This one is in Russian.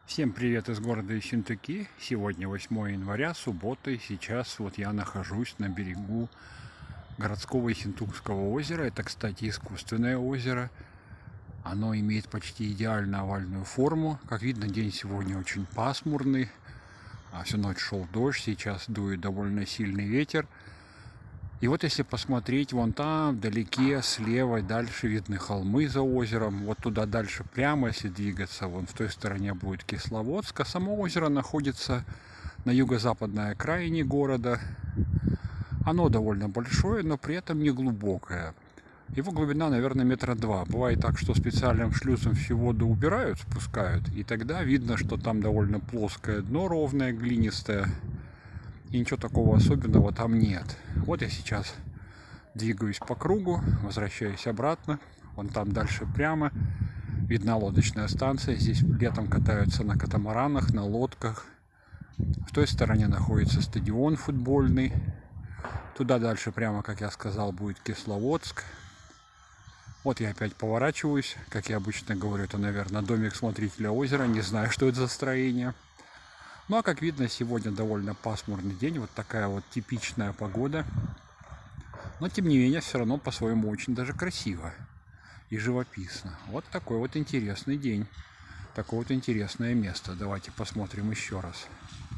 Всем привет из города Ессентуки. Сегодня 8 января, суббота, и сейчас вот я нахожусь на берегу городского Ессентукского озера. Это, кстати, искусственное озеро. Оно имеет почти идеально овальную форму. Как видно, день сегодня очень пасмурный. Всю ночь шел дождь, сейчас дует довольно сильный ветер. И вот если посмотреть, вон там, вдалеке, слева, дальше видны холмы за озером. Вот туда дальше прямо, если двигаться, вон в той стороне будет Кисловодск. А само озеро находится на юго-западной окраине города. Оно довольно большое, но при этом не глубокое. Его глубина, наверное, 2 метра. Бывает так, что специальным шлюзом всю воду убирают, спускают. И тогда видно, что там довольно плоское дно, ровное, глинистое. И ничего такого особенного там нет. Вот я сейчас двигаюсь по кругу, возвращаюсь обратно. Вон там дальше прямо видна лодочная станция. Здесь летом катаются на катамаранах, на лодках. В той стороне находится стадион футбольный. Туда дальше прямо, как я сказал, будет Кисловодск. Вот я опять поворачиваюсь. Как я обычно говорю, это, наверное, домик смотрителя озера. Не знаю, что это за строение. Ну а как видно, сегодня довольно пасмурный день, вот такая вот типичная погода. Но тем не менее, все равно по-своему очень даже красиво и живописно. Вот такой вот интересный день, такое вот интересное место. Давайте посмотрим еще раз.